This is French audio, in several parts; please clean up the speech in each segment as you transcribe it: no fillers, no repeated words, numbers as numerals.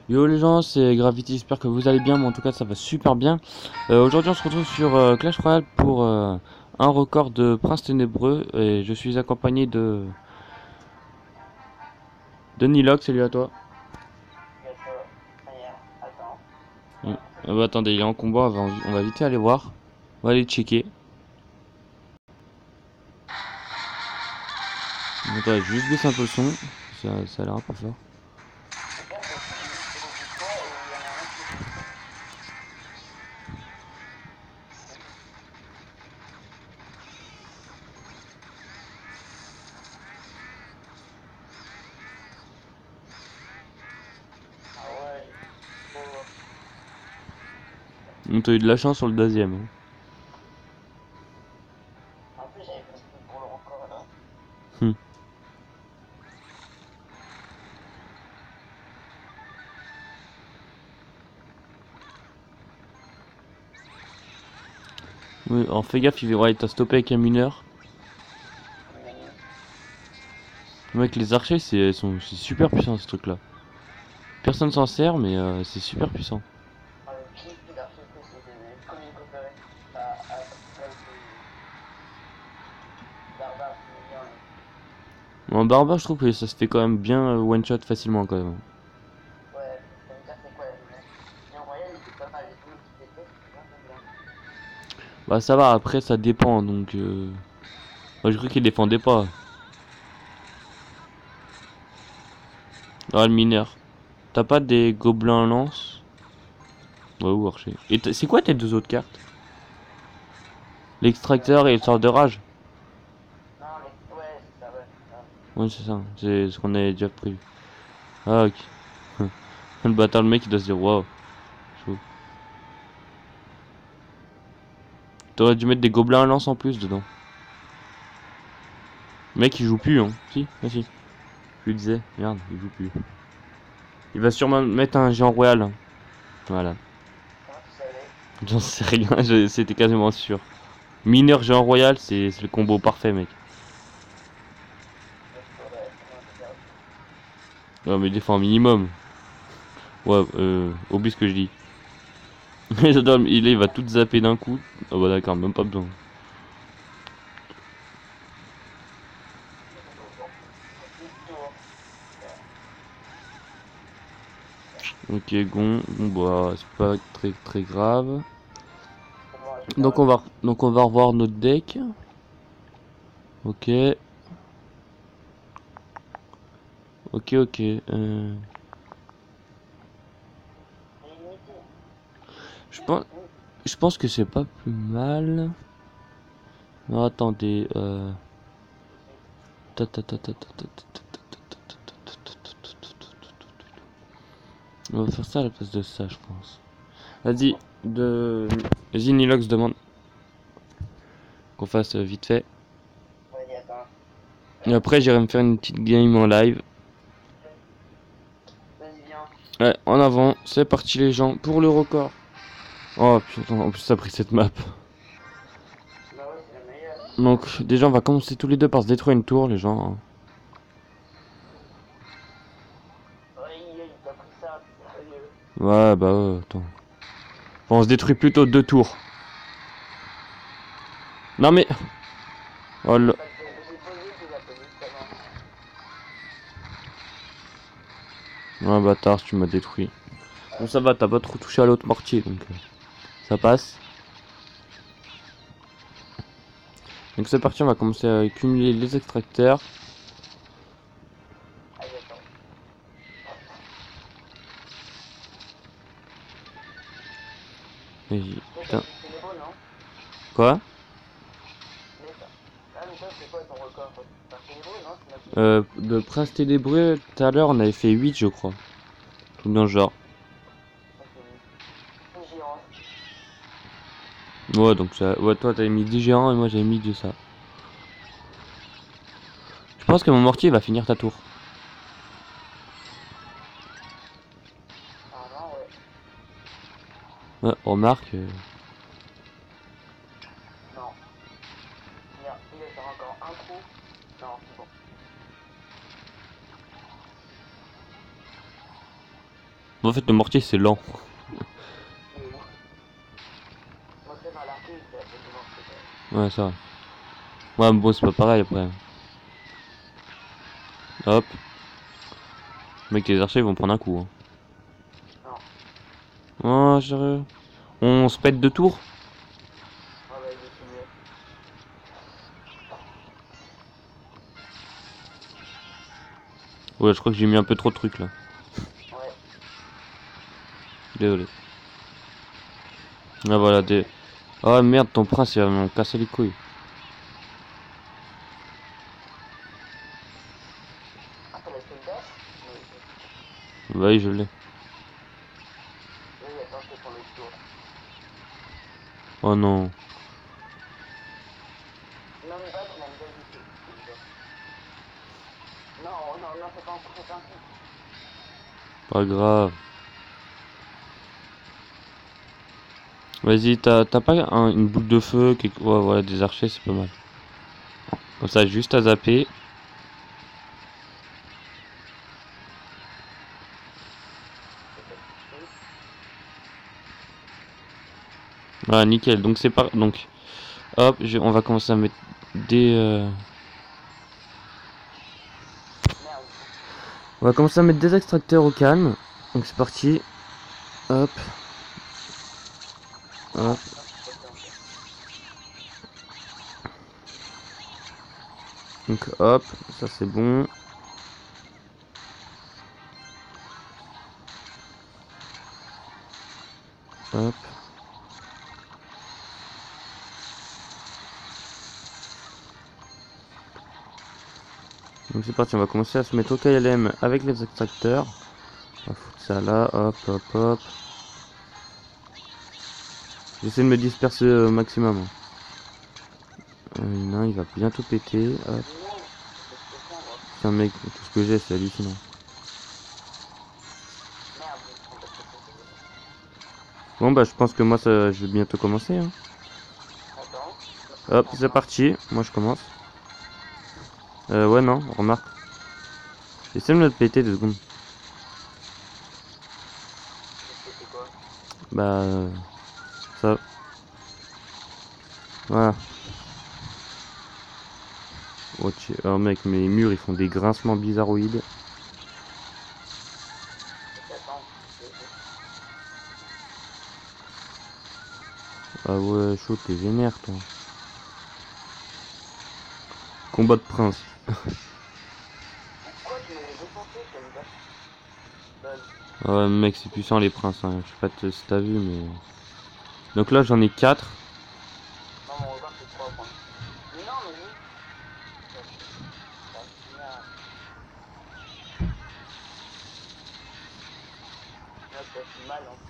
Yo les gens, c'est Gravity, j'espère que vous allez bien, mais en tout cas ça va super bien. Aujourd'hui on se retrouve sur Clash Royale pour un record de Prince Ténébreux et je suis accompagné de Nilox, salut à toi. Bientôt. D'ailleurs, attends. Bah, attendez, il est en combat, on va vite aller voir. On va aller checker. Attends, je vais juste baisser un peu le son, ça a l'air un peu fort. Le pire, c'est que tu bouges toi et il y en a un qui bouge pas. Ah ouais, j'ai trop. On a eu de la chance sur le deuxième, hein. En plus, j'avais plus pour le record là. Hmm. Oui, alors fais gaffe, ouais, il t'a stoppé avec un mineur. Mec, les archers, c'est super puissant ce truc là. Personne s'en sert, mais c'est super puissant. Ah, le pire d'archipel, c'est de communiquer avec les barbares, c'est mignon. En barbare, je trouve que ça se fait quand même bien one shot facilement quand même. Ouais, ça veut dire c'est quoi la nouvelle? Et en royal, il était pas mal. Les deux qui pétaient, c'était vraiment bien. Bah ça va, après ça dépend donc. Moi je crois qu'il défendait pas. Ah le mineur. T'as pas des gobelins lance? Ouais ou archer. Et c'est quoi tes deux autres cartes? L'extracteur et le sort de rage? Non, les. Ouais, c'est ça, ouais, c'est ça. Ouais c'est ça, c'est ce qu'on avait déjà prévu. Ah ok. Le bâtard le mec il doit se dire waouh. Chaud. T'aurais dû mettre des gobelins lance en plus dedans. Le mec il joue plus hein. Si, ah si. Je lui disais, merde, il joue plus. Il va sûrement mettre un géant royal, hein. Voilà. Comment tu savais? J'en sais rien, c'était quasiment sûr. Mineur géant royal, c'est le combo parfait, mec. Ouais, comment j'ai perdu? Ouais, mais il défend un minimum. Ouais, oublie ce que je dis. J'adore, il va tout zapper d'un coup. Ah bah d'accord, même pas besoin. Plus de tour. Super. Ok, bon bah c'est pas très très grave. C'est bon, j'ai perdu. Donc on va revoir notre deck. Ok, ok. C'est illimité. Je pense, je pense que c'est pas plus mal. Non, attendez. Ta, ta, ta, ta, ta, ta, ta, On va faire ça à la place de ça, je pense. Vas-y, de. Vas-y, Nilox demande qu'on fasse vite fait. Vas-y, attends. Et après, j'irai me faire une petite game en live. Vas-y, viens. Ouais, en avant, c'est parti les gens pour le record. Oh putain, en plus ça a pris cette map. Bah ouais, c'est la meilleure. Donc déjà on va commencer tous les deux par se détruire une tour les gens. Ouais, il t'a pris ça, sérieux. Ouais bah attends. Bon, on se détruit plutôt deux tours. Non mais... Oh là... J'ai posé, tu l'as posé juste avant. Ouais bâtard, tu m'as détruit. Bon ça va, t'as pas trop touché à l'autre mortier donc ça passe. Donc c'est parti, on va commencer à cumuler les extracteurs. Allez, attends. Vas-y, Toi, t'as putain. fait c'est les beaux, non? Quoi? Mais ça. Ah, mais toi, c'est quoi ton record? T'as fait les beaux, non? Tu m'as dit. De Prince Ténébreux, tout à l'heure on avait fait 8 je crois. Tout dans le genre. Ok, oui. Géant. Ouais donc ça... Ouais toi t'avais mis 10 géants et moi j'avais mis de ça. Je pense que mon mortier va finir ta tour. Apparemment, ouais. Ouais, remarque. Non. Il va faire encore un trou. Non, c'est bon. En fait, le mortier, c'est lent. Mais bon. Moi, c'est dans l'arcade, c'est absolument Ouais, ça. Ouais, mais bon, c'est pas pareil après. Hop. Mec, les archers ils vont prendre un coup. Hein. Non. Oh, sérieux. On se pète de tours. Ah bah, il est mieux. Ouais, je crois que j'ai mis un peu trop de trucs là. Ouais. Désolé. Ah voilà, des... Ah merde, ton prince il va m'en casser les couilles. Ah, t'as la soldat? Oui. Bah oui, je l'ai. Oui, attends, je te prends le tour là. Oh non. Non, mais pas, tu m'as une belle idée. Non, non, non, c'est pas un coup, c'est pas un coup. Pas grave. Vas-y, t'as pas une boule de feu, ouais, voilà, des archers, c'est pas mal. Comme ça, juste à zapper. Voilà, nickel. Donc c'est pas... Donc, hop, on va commencer à mettre des... Merde. On va commencer à mettre des extracteurs au calme. Donc c'est parti. Hop. Hop. Donc hop, ça c'est bon. Hop. Donc c'est parti, on va commencer à se mettre au KLM avec les extracteurs. On va foutre ça là, hop, hop, hop. J'essaie de me disperser au maximum. Non, il va bientôt péter. Hop. Putain mec, tout ce que j'ai c'est hallucinant. Bon bah je pense que moi ça, je vais bientôt commencer. Hein. Hop, c'est parti, moi je commence. Ouais non, remarque. J'essaie de me le péter 2 secondes. Bah... ça... Voilà. Oh mec, mes murs ils font des grincements bizarroïdes. Ah ouais, chaud, t'es vénère toi. Combat de prince. Ah ouais mec, c'est puissant les princes, hein. Je sais pas si t'as vu mais... Donc là j'en ai 4. Non, mon record c'est 3 points. Mais non, mais oui. Là, ça fait mal enfin.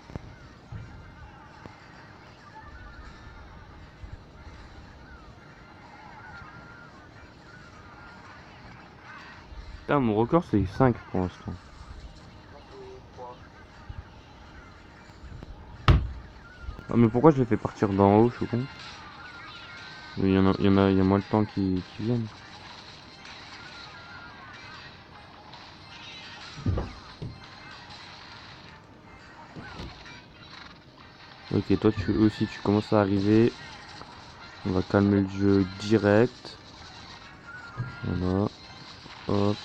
Putain, mon record c'est 5 pour l'instant. Moi c'est 3. Ah mais pourquoi je les fais partir d'en haut, je suis con. Il y a moins de temps qui viennent. Ok, toi tu aussi tu commences à arriver. On va calmer le jeu direct. Voilà. Hop.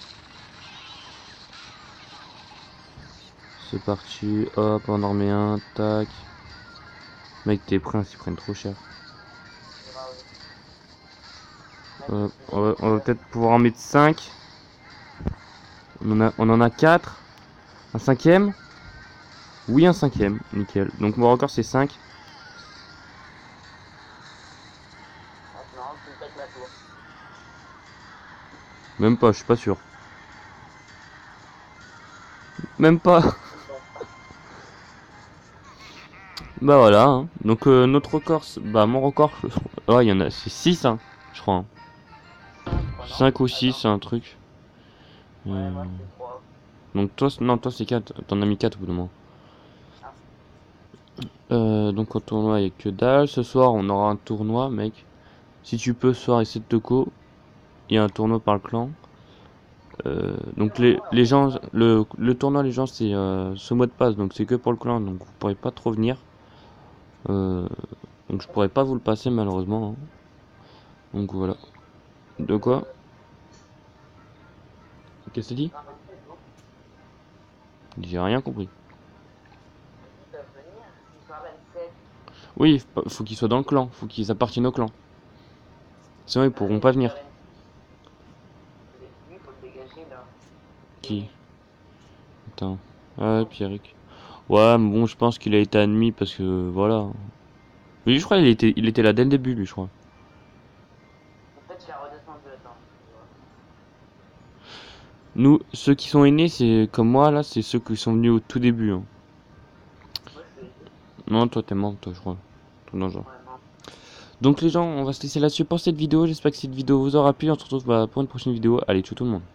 C'est parti. Hop, on en remet un. Tac. Mec, tes princes ils prennent trop cher. On va peut-être pouvoir en mettre 5. On en a 4. Un cinquième. Oui, un cinquième. Nickel. Donc mon record c'est 5. Maintenant, tu me pètes la tour. Même pas, je suis pas sûr. Même pas. Bah voilà. Hein. Donc notre record, bah mon record, oh, il y en a, c'est 6 hein, je crois. Hein. 5 ou 6, un truc. Ouais, moi c'est 3. Donc toi, non, toi c'est 4. T'en as mis 4 au bout d'un moment. Donc au tournoi, il n'y a que dalle. Ce soir, on aura un tournoi, mec. Si tu peux, ce soir, essaie de te co. Il y a un tournoi par le clan. Donc les gens, le tournoi les gens c'est ce mot de passe, donc c'est que pour le clan, donc vous pourrez pas trop venir. Euh, donc je pourrais pas vous le passer malheureusement, hein. Donc voilà. De quoi? Qu'est-ce que tu dis? Non, mais c'est bon. J'ai rien compris. Ils peuvent venir. Ils sont à 27. Oui, faut qu'ils soient dans le clan, faut qu'ils appartiennent au clan. Sinon ils pourront Allez, pas ils sont à venir. 26. Lui, il faut le dégager là. Qui? Attends. Ah ouais, Pierrick. Ouais, mais bon, je pense qu'il a été admis parce que voilà. Oui, je crois il était là dès le début, lui, je crois. En fait, je la redescendu le temps. Nous, ceux qui sont aînés, c'est comme moi, là, c'est ceux qui sont venus au tout début, hein. Moi, je suis. Non, toi, t'es mort, toi, je crois. Toi, non, genre. Ouais, non. Donc, les gens, on va se laisser là-dessus pour cette vidéo. J'espère que cette vidéo vous aura plu. On se retrouve pour une prochaine vidéo. Allez, ciao tout le monde.